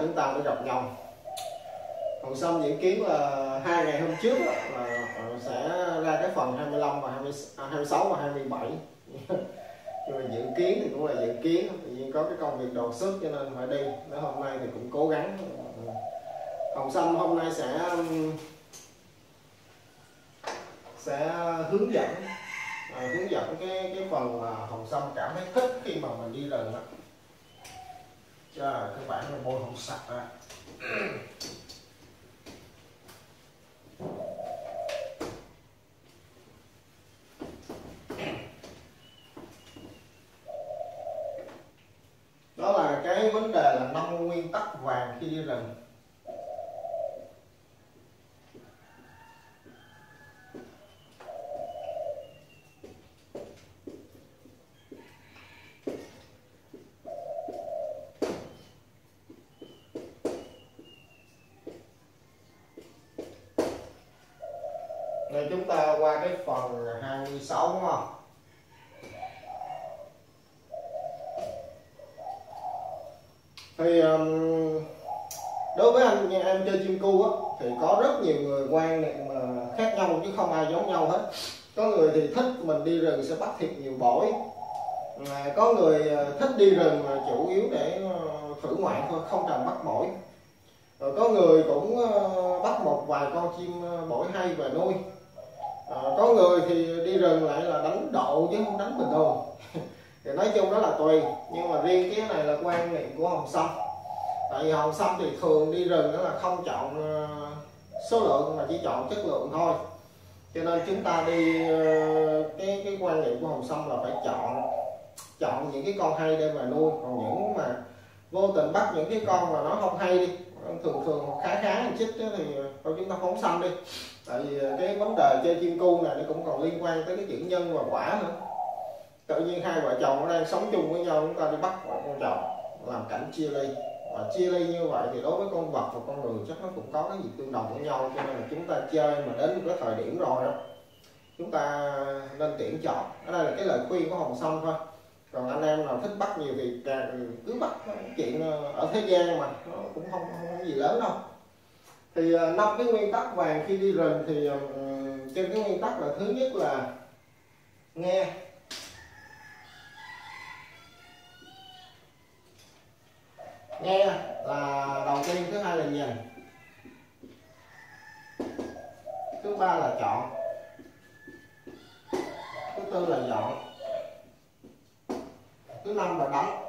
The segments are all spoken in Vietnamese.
chúng ta mới gặp nhau. Hồng Sâm dự kiến là 2 ngày hôm trước là sẽ ra cái phần 25 và 26 và 27. Nhưng mà dự kiến thì cũng là dự kiến, tự nhiên có cái công việc đột xuất cho nên phải đi. Nếu hôm nay thì cũng cố gắng. Hồng Sâm hôm nay sẽ hướng dẫn cái phần mà Hồng Sâm cảm thấy thích khi mà mình đi rừng đó. Cho các bạn là bôi không sạch ra. Đó là cái vấn đề là 5 nguyên tắc vàng khi đi rừng. Nên chúng ta qua cái phần 26 đúng không? Thì đối với anh em chơi chim cu á, thì có rất nhiều người quan niệm khác nhau chứ không ai giống nhau hết. Có người thì thích mình đi rừng sẽ bắt thiệt nhiều bổi, có người thích đi rừng mà chủ yếu để thử ngoạn thôi, không cần bắt bổi. Rồi có người cũng bắt một vài con chim bổi hay về nuôi. Có người thì đi rừng lại là đánh độ chứ không đánh bình thường. Thì nói chung đó là tùy, nhưng mà riêng cái này là quan niệm của Hồng Sâm. Tại vì Hồng Sâm thì thường đi rừng đó là không chọn số lượng mà chỉ chọn chất lượng thôi. Cho nên chúng ta đi cái quan niệm của Hồng Sâm là phải chọn những cái con hay để mà nuôi. Còn những mà vô tình bắt những cái con mà nó không hay đi, thường khá một chút thì thôi chúng ta phóng sanh đi. Tại vì cái vấn đề chơi chim cu này nó cũng còn liên quan tới cái chữ nhân và quả nữa. Tự nhiên hai vợ chồng nó đang sống chung với nhau, chúng ta đi bắt một con chồng làm cảnh chia ly, và chia ly như vậy thì đối với con vật và con người chắc nó cũng có cái gì tương đồng với nhau. Cho nên là chúng ta chơi mà đến một cái thời điểm rồi đó, chúng ta nên tuyển chọn. Ở đây là cái lời khuyên của Hồng Sâm thôi. Còn anh em nào thích bắt nhiều thì cứ bắt, chuyện ở thế gian mà nó cũng không gì lớn đâu. Thì 5 cái nguyên tắc vàng khi đi rừng thì trên cái nguyên tắc là thứ nhất là nghe. Nghe là đầu tiên, thứ hai là nhìn, thứ ba là chọn, thứ tư là dọn, thứ năm là đánh.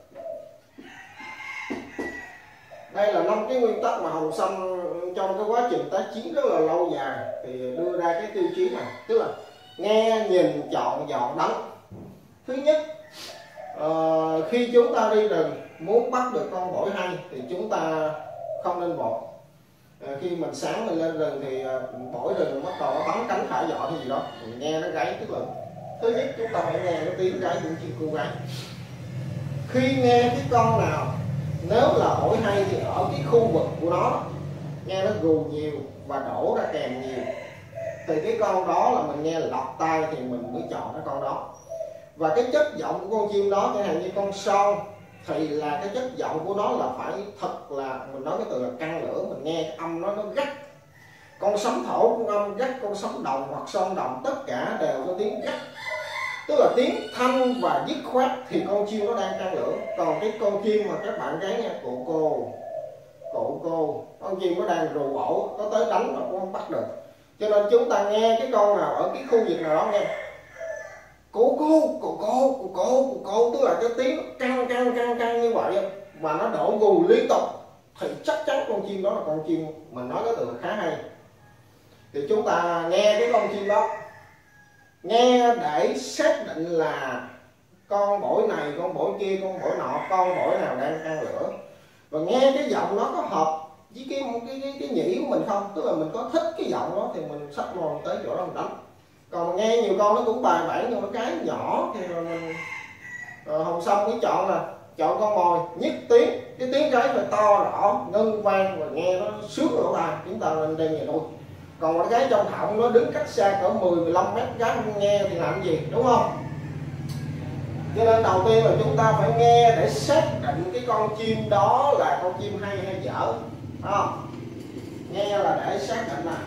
Đây là 5 cái nguyên tắc mà Hồng Sâm trong cái quá trình tác chiến rất là lâu dài thì đưa ra cái tiêu chí này, tức là nghe, nhìn, chọn, dọn, đánh. Thứ nhất, khi chúng ta đi rừng muốn bắt được con bổi hay thì chúng ta không nên vội. Khi mình sáng mình lên rừng thì bổi rừng bắt đầu nó bắn cánh thả dọ hay gì đó, mình nghe nó gáy, tức là thứ nhất chúng ta phải nghe cái tiếng gáy của chim cu gáy. Khi nghe cái con nào nếu là bổi hay thì ở cái khu vực của nó nghe nó gù nhiều và đổ ra kèm nhiều, thì cái con đó là mình nghe lọt tai thì mình mới chọn cái con đó. Và cái chất giọng của con chim đó, chẳng hạn như con son thì là cái chất giọng của nó là phải thật là, mình nói cái từ là căng lửa, mình nghe cái âm nó gắt. Con sấm thổ cũng âm gắt, con sấm đồng hoặc son đồng tất cả đều có tiếng gắt, tức là tiếng thanh và dứt khoát thì con chim nó đang căng lửa. Còn cái con chim mà các bạn gái nghe cụ cô, con chim nó đang rù ổ, có tới đánh mà cũng không bắt được. Cho nên chúng ta nghe cái con nào ở cái khu vực nào đó nghe cô, tức là cái tiếng căng như vậy mà nó đổ gù liên tục thì chắc chắn con chim đó là con chim mình nói cái từ khá hay. Thì chúng ta nghe cái con chim đó, nghe để xác định là con bổi này, con bổi kia, con bổi nọ, con bổi nào đang ăn lửa, và nghe cái giọng nó có hợp với cái nhĩ của mình không, tức là mình có thích cái giọng đó thì mình xách mòn tới chỗ đó mình đánh. Còn nghe nhiều con nó cũng bài bản nhưng mà cái nhỏ thì mình Hồng Sâm mới chọn là chọn con mồi nhất tiếng, cái tiếng cái phải to rõ ngân vang và nghe nó sướng lỗ tai, chúng ta nên đem về nuôi. Còn cái trong họng nó đứng cách xa cỡ 10-15 mét, cái không nghe thì làm gì, đúng không? Cho nên đầu tiên là chúng ta phải nghe để xác định cái con chim đó là con chim hay hay dở, phải không? Nghe là để xác định nè.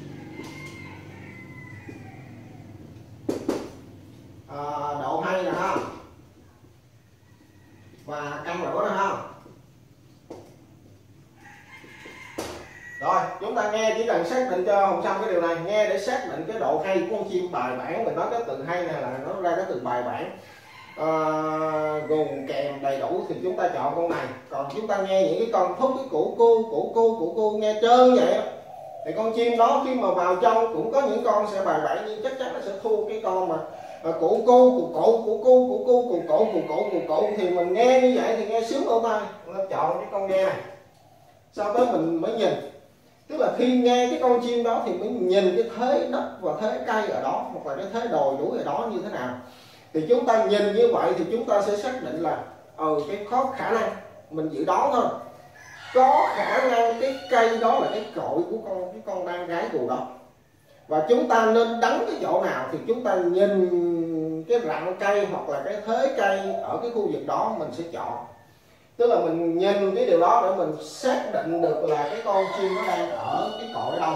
Độ hay nè ha, và căng lửa nè ha. Rồi chúng ta nghe chỉ cần xác định cho Hồng Sâm cái điều này, nghe để xác định cái độ hay của con chim bài bản. Mình nói cái từ hay này là nó ra cái từ bài bản, gồm kèm đầy đủ thì chúng ta chọn con này. Còn chúng ta nghe những cái con thúc, cái củ cu nghe trơn vậy đó, thì con chim đó khi mà vào trong cũng có những con sẽ bài bản, nhưng chắc chắn nó sẽ thua cái con mà củ cu thì mình nghe như vậy thì nghe sướng lỗ tai, nên chọn cái con nghe này. Sau đó mình mới nhìn, tức là khi nghe cái con chim đó thì mới nhìn cái thế đất và thế cây ở đó, hoặc là cái thế đồi núi ở đó như thế nào. Thì chúng ta nhìn như vậy thì chúng ta sẽ xác định là cái có khả năng mình dự đoán thôi, có khả năng cái cây đó là cái cội của cái con đan gái cù đó, và chúng ta nên đắng cái chỗ nào thì chúng ta nhìn cái rặng cây hoặc là cái thế cây ở cái khu vực đó mình sẽ chọn. Tức là mình nhìn cái điều đó để mình xác định được là cái con chim nó đang ở cái cội ở đâu.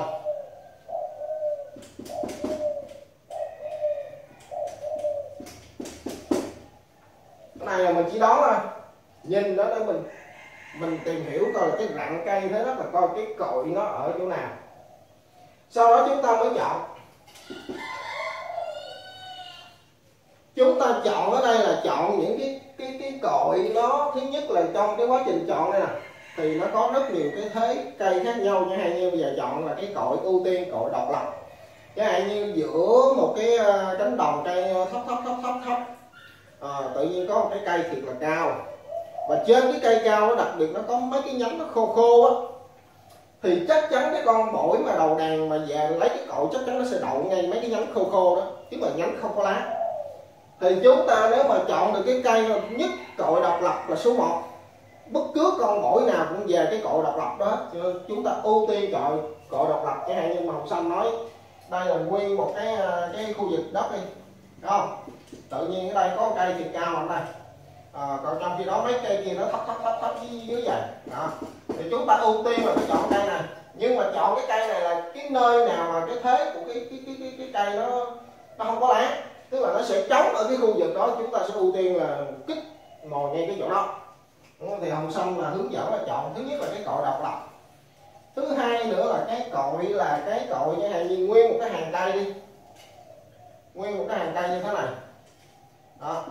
Cái này là mình chỉ đoán thôi, nhìn đó để mình tìm hiểu coi cái rặng cây thế đó, là coi cái cội nó ở chỗ nào. Sau đó chúng ta mới chọn. Chúng ta chọn ở đây là chọn những cái cội nó, thứ nhất là trong cái quá trình chọn đây nè thì nó có rất nhiều cái thế cây khác nhau. Chẳng hạn như bây giờ chọn là cái cội ưu tiên, cội độc lập. Chẳng hạn như giữa một cái cánh đồng cây thấp, tự nhiên có một cái cây thiệt là cao, và trên cái cây cao nó đặc biệt nó có mấy cái nhánh nó khô á, thì chắc chắn cái con bổi mà đầu đàn mà về lấy cái cội chắc chắn nó sẽ đậu ngay mấy cái nhánh khô đó, chứ mà nhánh không có lá. Thì chúng ta nếu mà chọn được cái cây nhất cội độc lập là số 1, bất cứ con bổi nào cũng về cái cội độc lập đó, cho nên chúng ta ưu tiên chọn cội độc lập. Chẳng hạn như mà Hồng Sâm nói đây là nguyên một cái khu vực đất đi, đúng không? Tự nhiên ở đây có một cây thiệt cao ở đây, còn trong khi đó mấy cây kia nó thấp dưới vậy đó, thì chúng ta ưu tiên là phải chọn cây này. Nhưng mà chọn cái cây này là cái nơi nào mà cái thế của cái cây nó không có lá, tức là nó sẽ trống ở cái khu vực đó, chúng ta sẽ ưu tiên là kích ngồi ngay cái chỗ đó. Thì Hồng Sâm là hướng dẫn là chọn thứ nhất là cái cội độc lập, thứ hai nữa là cái cội chẳng hạn như nguyên một cái hàng cây đi, nguyên một cái hàng cây như thế này đó,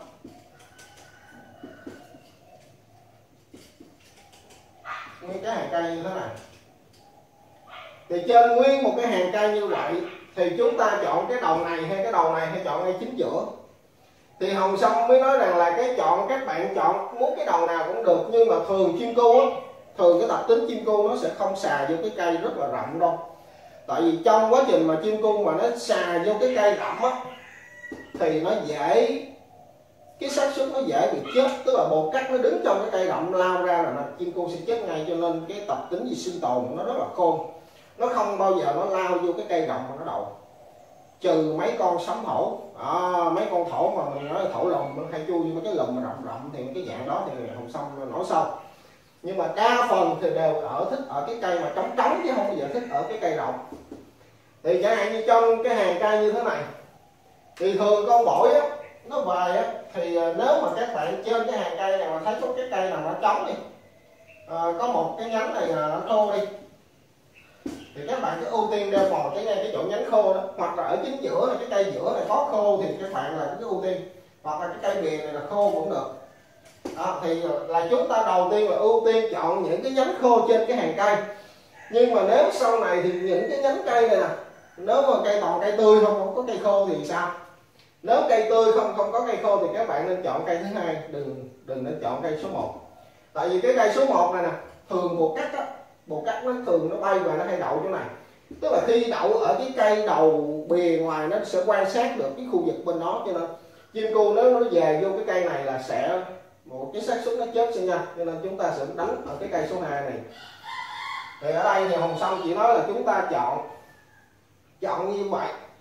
nguyên cái hàng cây như thế này, thì trên nguyên một cái hàng cây như vậy thì chúng ta chọn cái đầu này hay cái đầu này, hay chọn ngay chính giữa. Thì Hồng Sâm mới nói rằng là các bạn chọn muốn cái đầu nào cũng được, nhưng mà thường chim cu á, thường cái tập tính chim cu nó sẽ không xà vô cái cây rất là rậm đâu. Tại vì trong quá trình mà chim cu mà nó xà vô cái cây rậm á thì nó dễ, cái xác suất nó dễ bị chết, tức là bột cắt nó đứng trong cái cây rậm lao ra là chim cu sẽ chết ngay. Cho nên cái tập tính gì sinh tồn nó rất là khôn, nó không bao giờ nó lao vô cái cây rậm mà nó đậu, trừ mấy con sấm thổ, mấy con thổ mà mình nói là thổ lùm nó hay chui với cái lùm mà rậm thì cái dạng đó thì Hồng Sâm nổi sâu. Nhưng mà đa phần thì đều thích ở cái cây mà trống chứ không bao giờ thích ở cái cây rộng. Thì chẳng hạn như trong cái hàng cây như thế này thì thường con bổi á, nó về á, thì nếu mà các bạn trên cái hàng cây này mà thấy có cái cây nào nó trống đi, có một cái nhánh này là nó khô đi, thì các bạn cứ ưu tiên đeo mò cái chỗ nhánh khô đó, hoặc là ở chính giữa này, cái cây giữa này có khô thì các bạn là cứ ưu tiên, hoặc là cái cây bìa này là khô cũng được. Đó, thì là chúng ta đầu tiên là ưu tiên chọn những cái nhánh khô trên cái hàng cây. Nhưng mà nếu sau này thì những cái nhánh cây này nè, nếu mà cây toàn cây tươi không có cây khô thì sao? Nếu cây tươi không có cây khô thì các bạn nên chọn cây thứ hai, đừng nên chọn cây số 1. Tại vì cái cây số 1 này nè, thường bột cắt á, bột cắt nó thường nó bay và nó hay đậu chỗ này. Tức là khi đậu ở cái cây đầu bìa ngoài nó sẽ quan sát được cái khu vực bên đó, cho nên chim cu nếu nó về vô cái cây này là sẽ một cái xác suất nó chết sẽ nhanh, cho nên chúng ta sẽ đánh ở cái cây số 2 này. Thì ở đây thì Hồng Sâm chỉ nói là chúng ta chọn như vậy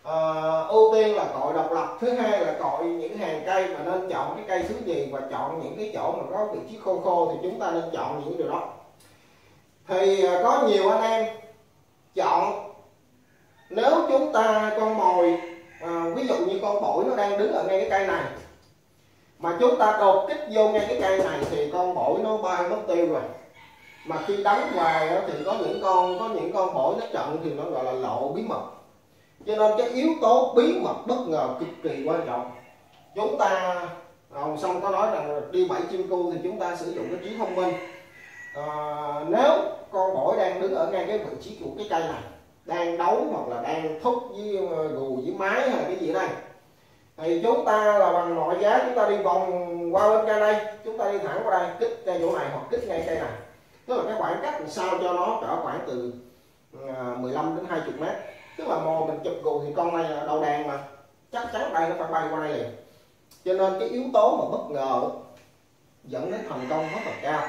ưu tiên là cội độc lập. Thứ hai là cội những hàng cây mà nên chọn cái cây thứ nhì, và chọn những cái chỗ mà có vị trí khô khô thì chúng ta nên chọn những điều đó. Thì có nhiều anh em chọn, nếu chúng ta con mồi ví dụ như con bổi nó đang đứng ở ngay cái cây này mà chúng ta đột kích vô ngay cái cây này thì con bổi nó bay mất tiêu rồi. Mà khi đánh hoài thì có những con bổi nó trận thì nó gọi là lộ bí mật. Cho nên cái yếu tố bí mật bất ngờ cực kỳ quan trọng. Chúng ta Hồng Sâm có nói rằng đi bẫy chim cu thì chúng ta sử dụng cái trí thông minh. Nếu con bổi đang đứng ở ngay cái vị trí của cái cây này, đang đấu hoặc là đang thúc với gù với máy hay là cái gì đây, thì chúng ta là bằng mọi giá chúng ta đi vòng qua bên cây đây, chúng ta đi thẳng qua đây, kích cây chỗ này hoặc kích ngay cây này. Tức là cái khoảng cách làm sao cho nó cỡ khoảng từ 15 đến 20 mét. Tức là mồi mình chụp gù thì con này là đầu đàn mà chắc chắn đây nó phải bay qua đây liền. Cho nên cái yếu tố mà bất ngờ dẫn đến thành công rất là cao.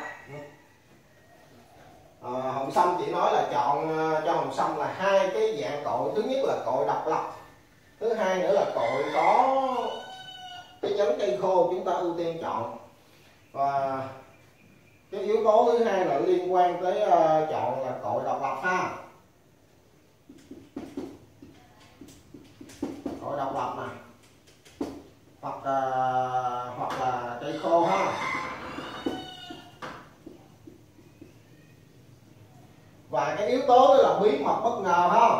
Hồng Sâm chỉ nói là chọn cho Hồng Sâm là hai cái dạng cội. Thứ nhất là cội độc lập, thứ hai nữa là cội có cái nhánh cây khô chúng ta ưu tiên chọn. Và cái yếu tố thứ hai là liên quan tới chọn là cội độc lập ha, cội độc lập này hoặc là cây khô ha. Và cái yếu tố đó là bí mật bất ngờ ha,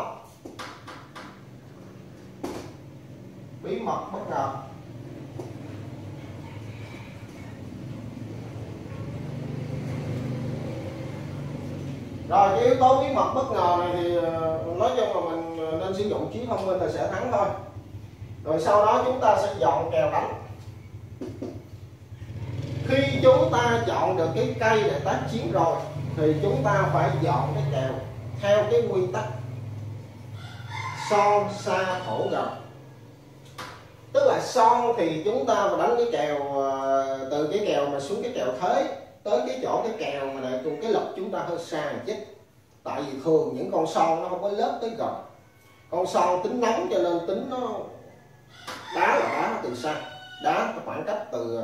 bí mật bất ngờ. Rồi cái yếu tố bí mật bất ngờ này thì nói chung là mình nên sử dụng trí thông minh là sẽ thắng thôi. Rồi sau đó chúng ta sẽ dọn kèo đánh. Khi chúng ta chọn được cái cây để tác chiến rồi thì chúng ta phải dọn cái kèo theo cái nguyên tắc son xa thổ gần. Tức là son thì chúng ta phải đánh cái kèo từ cái kèo mà xuống cái kèo thế tới cái chỗ cái kèo mà này cùng cái lật chúng ta hơi xa một chút. Tại vì thường những con son nó không có lớp tới gần. Con son tính nóng cho nên tính nó đá là đá từ xa, đá khoảng cách từ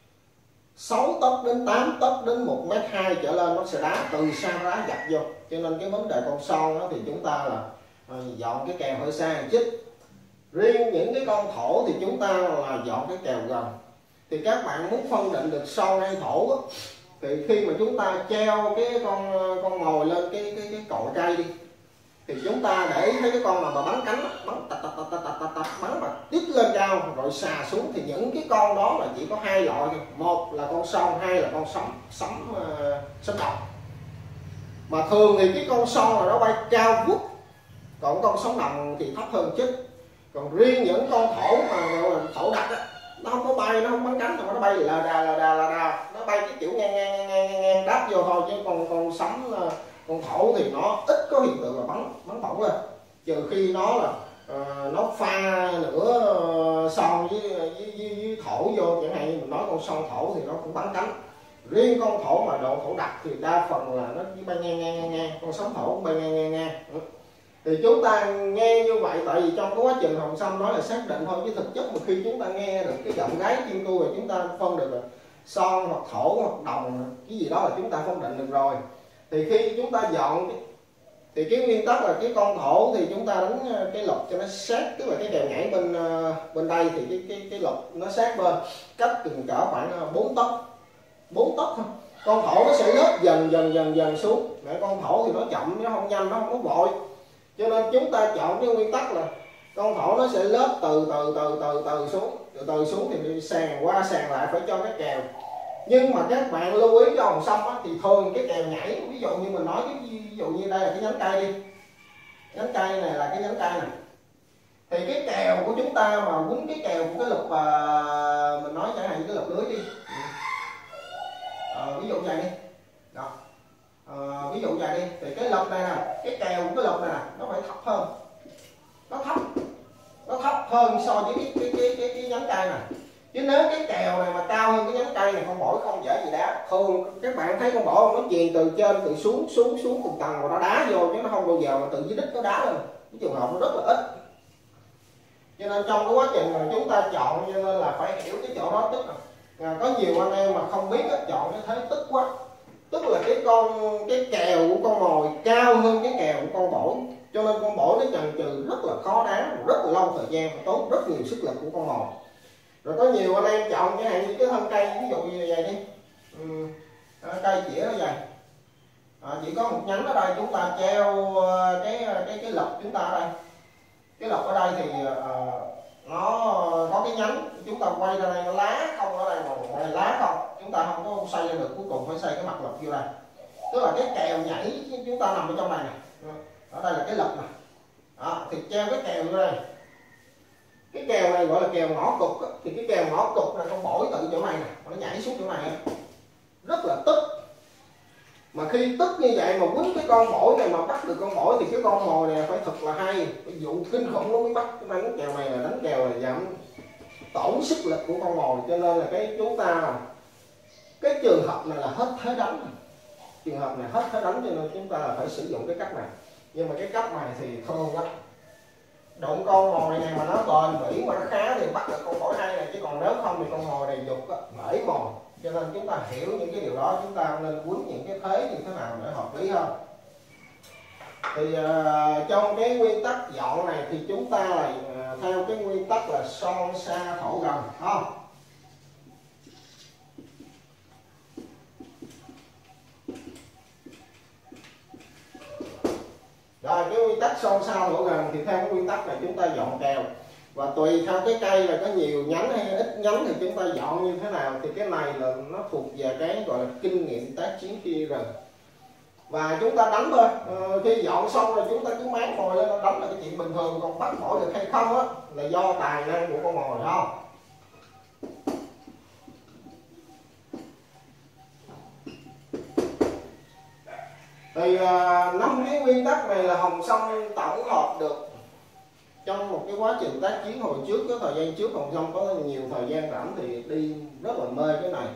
6 tấc đến 8 tấc đến 1,2 m trở lên nó sẽ đá từ xa, đá dập vô. Cho nên cái vấn đề con son đó thì chúng ta là dọn cái kèo hơi xa một chút. Riêng những cái con thổ thì chúng ta là dọn cái kèo gần. Thì các bạn muốn phân định được son hay thổ đó, thì khi mà chúng ta treo cái con mồi lên cái cội cây đi, thì chúng ta để thấy cái con nào mà bắn cánh bắn tạch bắn mà tiếp lên cao rồi xà xuống, thì những cái con đó là chỉ có hai loại thôi. Một là con son, hai là con sấm đồng. Mà thường thì cái con son là nó bay cao vút, còn con sấm đồng thì thấp hơn chút. Còn riêng những con thổ mà gọi là thổ đặc á, nó không có bay, nó không bắn cánh mà nó bay là đà, nó bay cái kiểu ngang đáp vô thôi. Chứ con sấm con thổ thì nó ít có hiện tượng là bắn bổng lên, trừ khi nó là nó pha nữa son với thổ vô. Chẳng hạn như mình nói con son thổ thì nó cũng bắn cánh. Riêng con thổ mà độ thổ đặc thì đa phần là nó chỉ bay ngang, con sấm thổ cũng bay ngang. Thì chúng ta nghe như vậy tại vì trong cái quá trình Hồng Sâm nói là xác định thôi, chứ thực chất mà khi chúng ta nghe được cái giọng gái chim cu rồi chúng ta phân được là son hoặc thổ hoặc đồng cái gì đó là chúng ta phân định được rồi. Thì khi chúng ta dọn thì cái nguyên tắc là cái con thổ thì chúng ta đánh cái lục cho nó sát, tức là cái kèo nhảy bên đây thì cái lục nó sát bên, cách chừng cỡ khoảng 4 tấc thôi. Con thổ nó sẽ lớp dần xuống. Mẹ con thổ thì nó chậm, nó không nhanh, nó không có vội. Cho nên chúng ta chọn cái nguyên tắc là con thổ nó sẽ lớp từ từ xuống thì sàn qua sàn lại phải cho cái kèo. Nhưng mà các bạn lưu ý cho Hồng Sâm thì thường cái kèo nhảy, ví dụ như mình nói ví dụ như đây là cái nhánh cây đi, nhánh cây này là cái nhánh cây này, thì cái kèo của chúng ta mà quýnh cái kèo của cái lục mình nói chẳng hạn như cái lục lưới đi, ví dụ vậy đi đó. Ví dụ vậy đi thì cái lục này nè, cái kèo của cái lục này nè nó phải thấp hơn, nó thấp hơn so với cái nhánh cây này. Chứ nếu cái kèo này mà cao hơn cái nhánh cây này, con bổi không dễ gì đá. Thường các bạn thấy con bổi nó chuyền từ trên từ xuống từng tầng rồi nó đá vô, chứ nó không bao giờ mà từ dưới đích nó đá lên. Cái trường hợp nó rất là ít. Cho nên trong cái quá trình mà chúng ta chọn, cho nên là phải hiểu cái chỗ đó. Tức là có nhiều anh em mà không biết chọn cái thế tức quá, tức là cái kèo của con mồi cao hơn cái kèo của con bổi, cho nên con bổi nó chần chừ rất là khó đá, rất là lâu thời gian và tốn rất nhiều sức lực của con mồi. Rồi có nhiều anh em chọn chẳng hạn như cái thân cây, ví dụ như vậy đi, cây chĩa nó vậy, chỉ có một nhánh ở đây, chúng ta treo cái lọc chúng ta ở đây, cái lọc ở đây thì nó có cái nhánh, chúng ta quay ra đây nó lá không, ở đây mà ngoài lá không, chúng ta không có xoay ra được, cuối cùng phải xoay cái mặt lọc vô đây. Tức là cái kèo nhảy chúng ta nằm ở trong này nè, ở đây là cái lọc này, thì treo cái kèo vô đây. Cái kèo này gọi là kèo ngõ cục thì cái kèo ngõ cục là con bổi từ chỗ này nè, nó nhảy xuống chỗ này rất là tức. Mà khi tức như vậy mà quýnh cái con bổi này mà bắt được con bổi thì cái con mồi này phải thật là hay, ví dụ kinh khủng nó mới bắt. Cái đánh kèo này là đánh kèo là giảm tổn sức lực của con mồi, cho nên là cái chúng ta cái trường hợp này là hết thế đánh, trường hợp này hết thế đánh, cho nên chúng ta là phải sử dụng cái cách này. Nhưng mà cái cách này thì không lắm, đụng con mồi này mà nó bền bỉ mà nó khá thì bắt được con bổi hay này, chứ còn nếu không thì con mồi này dục bể mồi. Cho nên chúng ta hiểu những cái điều đó, chúng ta nên quýnh những cái thế như thế nào để hợp lý hơn. Thì trong cái nguyên tắc dọn này thì chúng ta là theo cái nguyên tắc là son xa thổ gần, không? Rồi cái nguyên tắc son sao thổ gần thì theo cái nguyên tắc là chúng ta dọn kèo, và tùy theo cái cây là có nhiều nhánh hay ít nhánh thì chúng ta dọn như thế nào, thì cái này là nó thuộc về cái gọi là kinh nghiệm tác chiến khi đi rừng. Và chúng ta đánh thôi, khi dọn xong rồi chúng ta cứ máng mồi lên đánh là cái chuyện bình thường, còn bắt mồi được hay không á là do tài năng của con mồi, không? Thì 5 cái nguyên tắc này là Hồng Sâm tổng hợp được trong một cái quá trình tác chiến hồi trước. Cái thời gian trước Hồng Sâm có nhiều thời gian rảnh thì đi rất là mê cái này.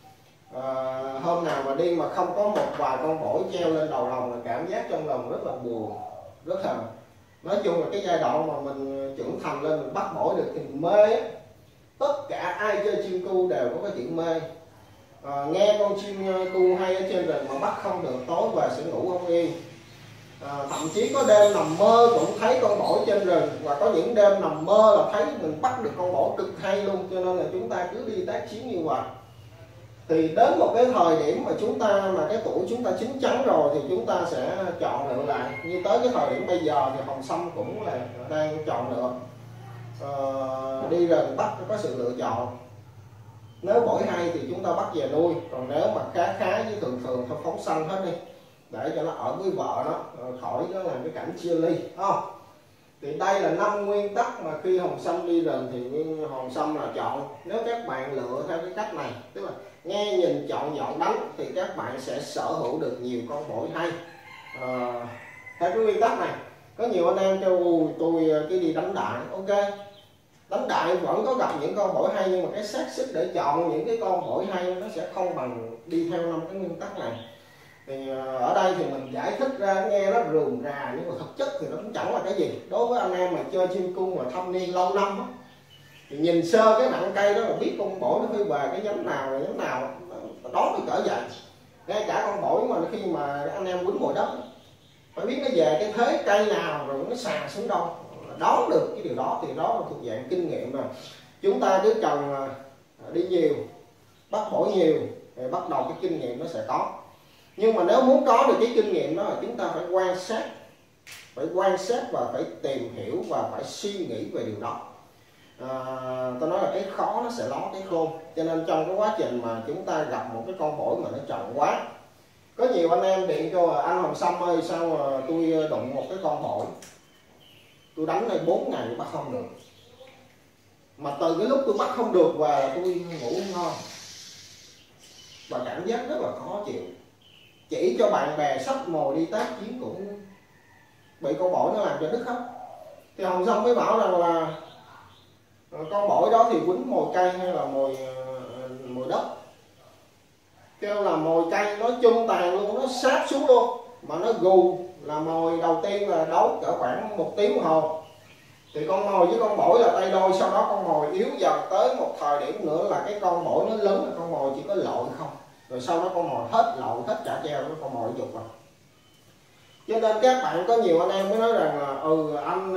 Hôm nào mà đi mà không có một vài con bổi treo lên đầu lòng là cảm giác trong lòng rất là buồn, rất là, nói chung là cái giai đoạn mà mình trưởng thành lên mình bắt bổi được thì mình mê á. Tất cả ai chơi chim cu đều có cái chuyện mê. Nghe con chim cu hay ở trên rừng mà bắt không được, tối về sẽ ngủ không yên. Thậm chí có đêm nằm mơ cũng thấy con bổi trên rừng, và có những đêm nằm mơ là thấy mình bắt được con bổi cực hay luôn. Cho nên là chúng ta cứ đi tác chiến như vậy. Thì đến một cái thời điểm mà chúng ta mà cái tuổi chúng ta chín chắn rồi thì chúng ta sẽ chọn lựa lại. Như tới cái thời điểm bây giờ thì Hồng Sâm cũng là đang chọn lựa. Đi rừng bắt có sự lựa chọn. Nếu bổi hay thì chúng ta bắt về nuôi, còn nếu mà khá với thường thôi phóng sanh hết đi, để cho nó ở với vợ nó, khỏi nó làm cái cảnh chia ly, không? Thì đây là 5 nguyên tắc mà khi Hồng Sâm đi rừng thì Hồng Sâm là chọn. Nếu các bạn lựa theo cái cách này, tức là nghe nhìn chọn dọn đánh, thì các bạn sẽ sở hữu được nhiều con bổi hay. Theo cái nguyên tắc này, có nhiều anh em kêu tôi cứ đi đánh đại, ok, đánh đại vẫn có gặp những con bổi hay, nhưng mà cái xác suất để chọn những cái con bổi hay nó sẽ không bằng đi theo 5 cái nguyên tắc này. Thì ở đây thì mình giải thích ra nghe nó rườm rà, nhưng mà thực chất thì nó cũng chẳng là cái gì. Đối với anh em mà chơi chim cung mà thâm niên lâu năm á, thì nhìn sơ cái nặng cây đó là biết con bổi nó phải về cái nhánh nào là nhánh nào, đó mới cỡ vậy. Ngay cả con bổi mà khi mà anh em quýnh mồi đất phải biết nó về cái thế cây nào rồi nó sàn xuống đâu, đoán được cái điều đó, thì đó là thuộc dạng kinh nghiệm rồi. Chúng ta cứ cần đi nhiều, bắt bổi nhiều thì bắt đầu cái kinh nghiệm nó sẽ có. Nhưng mà nếu muốn có được cái kinh nghiệm đó là chúng ta phải quan sát và phải tìm hiểu và phải suy nghĩ về điều đó. Tôi nói là cái khó nó sẽ ló cái khôn. Cho nên trong cái quá trình mà chúng ta gặp một cái con bổi mà nó trọn quá, có nhiều anh em điện cho anh Hồng Sâm ơi, sao mà tôi đụng một cái con bổi, tôi đánh đây 4 ngày bắt không được, mà từ cái lúc tôi bắt không được và tôi ngủ không ngon và cảm giác rất là khó chịu. Chỉ cho bạn bè sắp mồi đi tác chiến cũng bị con bổi nó làm cho đứt hết. Thì Hồng Sâm mới bảo rằng là con bổi đó thì quýnh mồi cây hay là mồi đất, kêu là mồi cây nó chung tàn luôn, nó sát xuống luôn, mà nó gù là mồi đầu tiên là đấu cỡ khoảng 1 tiếng đồng hồ, Thì con mồi với con bổi là tay đôi, sau đó con mồi yếu dần tới một thời điểm nữa là cái con bổi nó lớn, là con mồi chỉ có lội không, rồi sau đó con mồi hết lội hết chả treo, nó con mồi dục rồi. Cho nên các bạn có nhiều anh em mới nói rằng là anh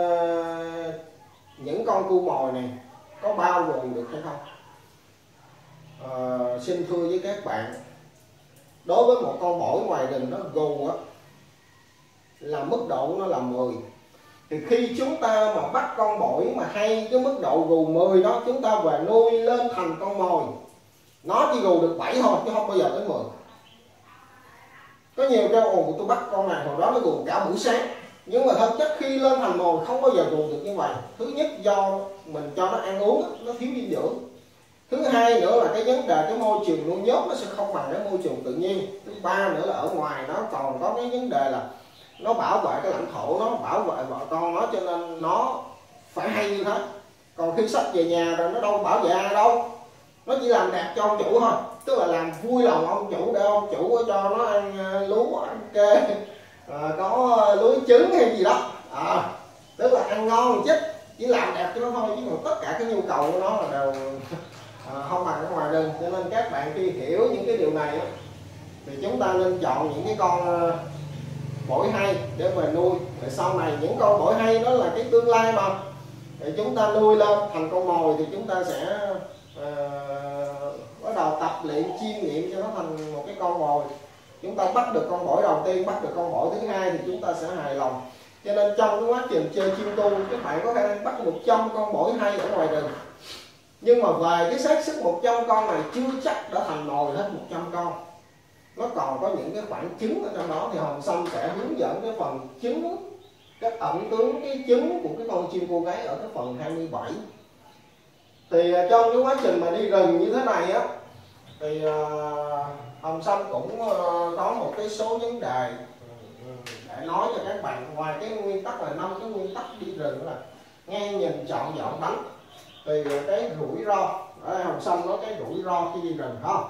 những con cu mồi này có bao gồm được hay không? Xin thưa với các bạn, đối với một con bổi ngoài rừng nó gù á là mức độ nó là 10. Thì khi chúng ta mà bắt con bổi mà hay cái mức độ gù 10 đó, chúng ta về nuôi lên thành con mồi, nó chỉ gù được 7 thôi chứ không bao giờ tới 10. Có nhiều kêu tôi bắt con này hồi đó nó gù cả buổi sáng, nhưng mà thực chất khi lên thành mồi không bao giờ gù được như vậy. Thứ nhất do mình cho nó ăn uống nó thiếu dinh dưỡng. Thứ hai nữa là cái vấn đề cái môi trường nuôi nhốt nó sẽ không bằng cái môi trường tự nhiên. Thứ ba nữa là ở ngoài nó còn có cái vấn đề là nó bảo vệ cái lãnh thổ, nó bảo vệ vợ con nó, cho nên nó phải hay như thế. Còn khi xách về nhà rồi nó đâu bảo vệ ai đâu, nó chỉ làm đẹp cho ông chủ thôi, tức là làm vui lòng ông chủ để ông chủ cho nó ăn lúa, ăn kê, có lúa trứng hay gì đó, tức là ăn ngon chứ, chỉ làm đẹp cho nó thôi, chứ còn tất cả cái nhu cầu của nó là đều không bằng ở ngoài rừng. Cho nên các bạn khi hiểu những cái điều này thì chúng ta nên chọn những cái con bổi hay để về nuôi. Rồi sau này những con bổi hay đó là cái tương lai mà, thì chúng ta nuôi lên thành con mồi thì chúng ta sẽ bắt đầu tập luyện chiêm nghiệm cho nó thành một cái con mồi. Chúng ta bắt được con bổi đầu tiên, bắt được con bổi thứ hai thì chúng ta sẽ hài lòng. Cho nên trong cái quá trình chơi chim tu, các bạn có khả năng bắt 100 con bổi hay ở ngoài rừng, nhưng mà về cái xác suất 100 con này chưa chắc đã thành mồi hết 100 con. Nó còn có những cái khoảng trứng ở trong đó, thì Hồng Sâm sẽ hướng dẫn cái phần trứng, các ẩn tướng cái trứng của cái con chim cô gái ở cái phần 27. Thì trong cái quá trình mà đi rừng như thế này á, thì Hồng Sâm cũng có một cái số vấn đề để nói cho các bạn. Ngoài cái nguyên tắc là 5 cái nguyên tắc đi rừng là nghe, nhìn, chọn, dọn, đánh, thì cái rủi ro ở Hồng Sâm nói cái rủi ro khi đi rừng không.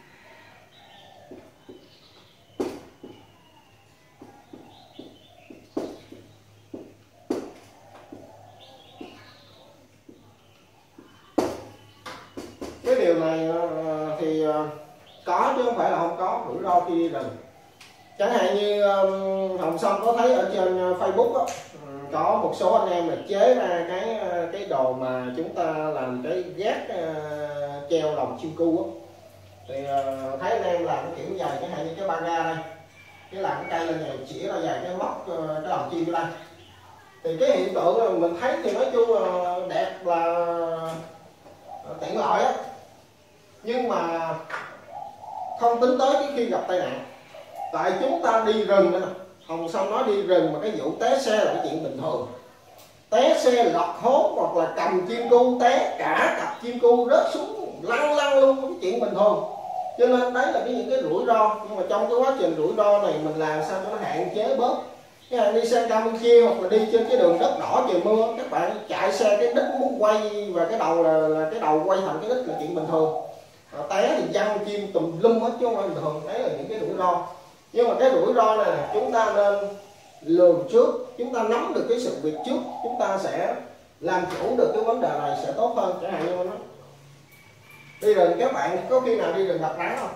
Cái điều này thì có chứ không phải là không có rủi ro khi đi rừng. Chẳng hạn như Hồng Sâm có thấy ở trên Facebook đó, có một số anh em là chế ra cái đồ mà chúng ta làm cái gác treo lồng chim cu á. Thì thấy anh em làm cái kiểu dài, chẳng hạn như cái ba ga đây, cái làm cái cây lên này chỉ ra dài cái móc cái lồng chim ở đây. Thì cái hiện tượng là mình thấy thì nói chung là đẹp, là tiện lợi á, nhưng mà không tính tới cái khi gặp tai nạn. Tại chúng ta đi rừng nữa, Hồng Sâm nói đi rừng mà cái vụ té xe là cái chuyện bình thường. Té xe lọt hố hoặc là cầm chim cu té cả cặp chim cu rớt xuống lăn lăn luôn, cái chuyện bình thường. Cho nên đấy là những cái rủi ro. Nhưng mà trong cái quá trình rủi ro này mình làm sao cho nó hạn chế bớt. Cái hàng đi sang Campuchia hoặc là đi trên cái đường đất đỏ trời mưa, các bạn chạy xe cái đít muốn quay và cái đầu là cái đầu quay thành cái đít là chuyện bình thường. Té thì văng chim tùm lum hết chứ không phải bình thường. Đấy là những cái rủi ro. Nhưng mà cái rủi ro này chúng ta nên lường trước, chúng ta nắm được cái sự việc trước, chúng ta sẽ làm chủ được cái vấn đề này sẽ tốt hơn. Chẳng hạn như nó đi rừng, các bạn có khi nào đi rừng gặp rắn không?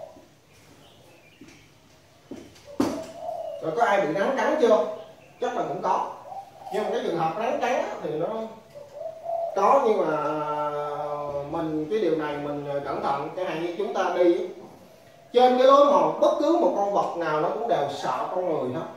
Rồi có ai bị rắn cắn chưa? Chắc là cũng có. Nhưng mà cái trường hợp rắn cắn thì nó có, nhưng mà mình cái điều này mình cẩn thận. Chẳng hạn như chúng ta đi trên cái lối mòn, bất cứ một con vật nào nó cũng đều sợ con người hết.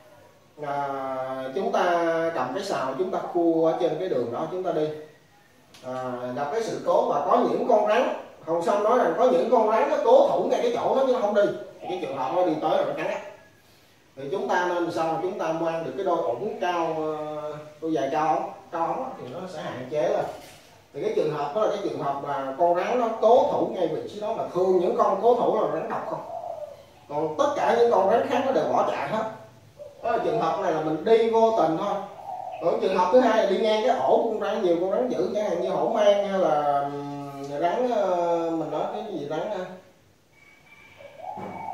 Chúng ta cầm cái sào, chúng ta khua ở trên cái đường đó chúng ta đi, gặp cái sự cố và có những con rắn, Hồng Sâm nói rằng có những con rắn nó cố thủ ngay cái chỗ đó chứ nó không đi. Thì cái trường hợp nó đi tới rồi nó cắn á, thì chúng ta nên sao? Chúng ta mang được cái đôi ủng cao, đôi giày cao ống thì nó sẽ hạn chế lên. Thì cái trường hợp đó là cái trường hợp mà con rắn nó cố thủ ngay vị trí đó, là thường những con cố thủ là rắn độc không, còn tất cả những con rắn khác nó đều bỏ chạy hết. Đó là trường hợp này là mình đi vô tình thôi. Còn trường hợp thứ hai là đi ngang cái ổ con rắn, nhiều con rắn dữ, chẳng hạn như hổ mang hay là rắn, mình nói cái gì rắn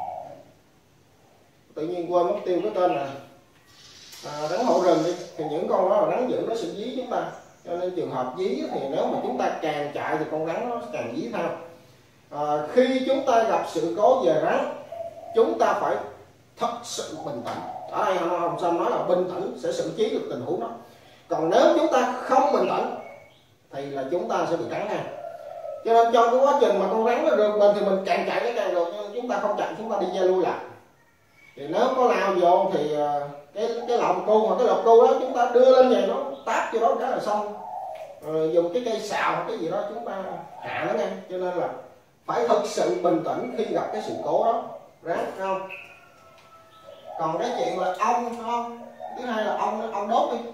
tự nhiên quên mất tiêu cái tên này, rắn hổ rừng đi. Thì những con đó là rắn dữ nó sẽ dí chúng ta. Cho nên trường hợp dí thì nếu mà chúng ta càng chạy thì con rắn nó càng dí theo. Khi chúng ta gặp sự cố về rắn, chúng ta phải thật sự bình tĩnh. Ở đây Hồng Sâm nói là bình tĩnh sẽ xử trí được tình huống đó. Còn nếu chúng ta không bình tĩnh thì là chúng ta sẽ bị cắn nha. Cho nên trong cái quá trình mà con rắn nó rượt mình thì mình càng chạy nó càng rượt, nhưng chúng ta không chạy, chúng ta đi ra lui lại. Thì nếu có lao vô thì cái lồng cu hoặc cái lọc cu đó chúng ta đưa lên về nó táp cho đó là xong. Dùng cái cây xào hoặc cái gì đó chúng ta hạ nó nha. Cho nên là phải thực sự bình tĩnh khi gặp cái sự cố đó, rắn không. Còn cái chuyện là ong không, thứ hai là ong đốt đi.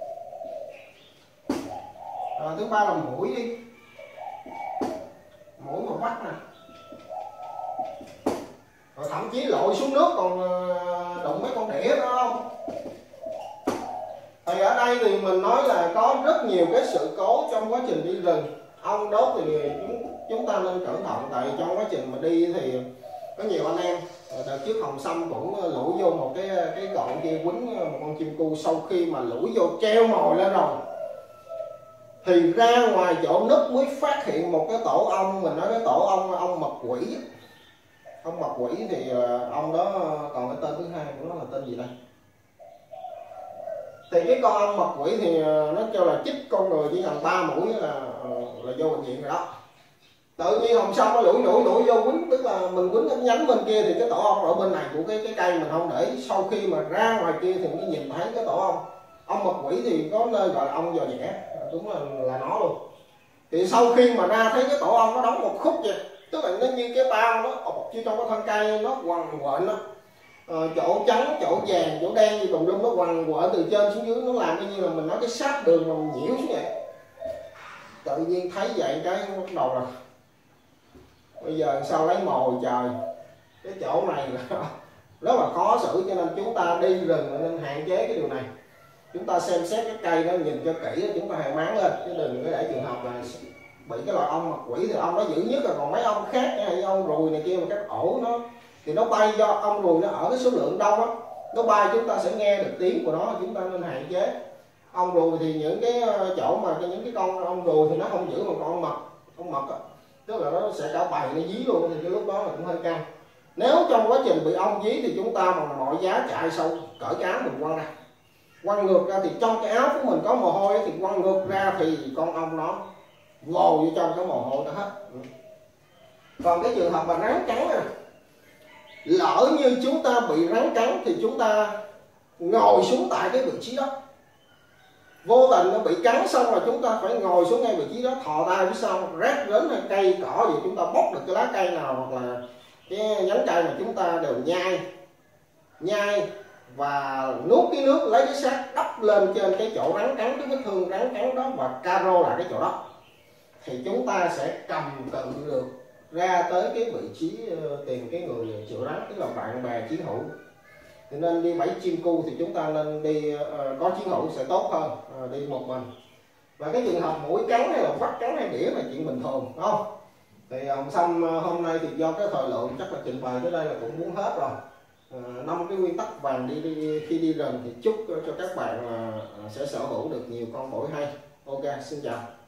Thứ ba là muỗi đi, muỗi mà bắt nè, rồi thậm chí lội xuống nước còn đụng mấy con đĩa đó không. Thì ở đây thì mình nói là có rất nhiều cái sự cố trong quá trình đi rừng. Ong đốt thì chúng ta nên cẩn thận, tại trong quá trình mà đi thì có nhiều anh em đợt trước Hồng Sâm cũng lủi vô một cái cọng kia quýnh một con chim cu. Sau khi mà lủi vô treo mồi lên rồi thì ra ngoài chỗ núp mới phát hiện một cái tổ ong. Mình nói cái tổ ong mật quỷ. Ong mật quỷ thì ong đó còn cái tên thứ hai của nó là tên gì đây? Thì cái con ong mật quỷ thì nó kêu là chích con người chỉ cần 3 mũi là vô bệnh viện rồi đó. Tự nhiên Hồng Sâm nó lủi vô quýnh, tức là mình quýnh cái nhánh bên kia thì cái tổ ong ở bên này của cái cây mình không để. Sau khi mà ra ngoài kia thì mới nhìn thấy cái tổ ong mật quỷ thì có nơi gọi là ong giò vẽ, đúng là nó luôn. Thì sau khi mà ra thấy cái tổ ong nó đóng một khúc vậy, tức là nó như cái bao nó chứ trong cái thân cây nó quằn quện đó. Chỗ trắng, chỗ vàng, chỗ đen gì tùm lum nó quằn quện từ trên xuống dưới, nó làm như là mình nói cái sát đường mà mình nhiễu xuống vậy. Tự nhiên thấy vậy cái bắt đầu rồi bây giờ sao lấy mồi trời. Cái chỗ này là rất là khó xử, cho nên chúng ta đi rừng nên hạn chế cái điều này. Chúng ta xem xét cái cây đó nhìn cho kỹ, chúng ta hãy máng lên chứ đừng có để trường hợp là bị cái loại ong mật quỷ. Thì ong nó dữ nhất, là còn mấy ong khác như ong ruồi này kia mà cái ổ nó thì nó bay, do ong ruồi nó ở cái số lượng đông á, nó bay chúng ta sẽ nghe được tiếng của nó, chúng ta nên hạn chế. Ong ruồi thì những cái chỗ mà những cái con ong ruồi thì nó không giữ, mà con ong mật á, tức là nó sẽ cả bầy nó dí luôn, thì cái lúc đó là cũng hơi căng. Nếu trong quá trình bị ong dí thì chúng ta bằng mọi giá chạy sau cởi cái áo mình quăng ngược ra, thì trong cái áo của mình có mồ hôi thì quăng ngược ra thì con ong nó vồ vô trong cái mồ hôi đó hết. Còn cái trường hợp mà rắn cắn à, lỡ như chúng ta bị rắn cắn thì chúng ta ngồi xuống tại cái vị trí đó, vô tình nó bị cắn xong rồi chúng ta phải ngồi xuống ngay vị trí đó, thò tay phía sau rác đến hay cây cỏ gì chúng ta bóc được cái lá cây nào hoặc là cái nhánh cây mà chúng ta đều nhai và nuốt cái nước, lấy cái xác đắp lên trên cái chỗ rắn cắn, cái vết thương rắn cắn đó, và caro lại cái chỗ đó, thì chúng ta sẽ cầm cự được ra tới cái vị trí tìm cái người chịu rắn, tức là bạn bè chiến hữu. Thì nên đi bẫy chim cu thì chúng ta nên đi có chiến hữu sẽ tốt hơn đi một mình. Và cái trường hợp mũi cắn hay là vắt cắn hay đĩa là chuyện bình thường, đúng không? Thì Hồng Sâm hôm nay thì do cái thời lượng chắc là trình bày tới đây là cũng muốn hết rồi. 5 cái nguyên tắc vàng khi đi rừng thì chúc cho các bạn sẽ sở hữu được nhiều con mồi hay. Ok, xin chào.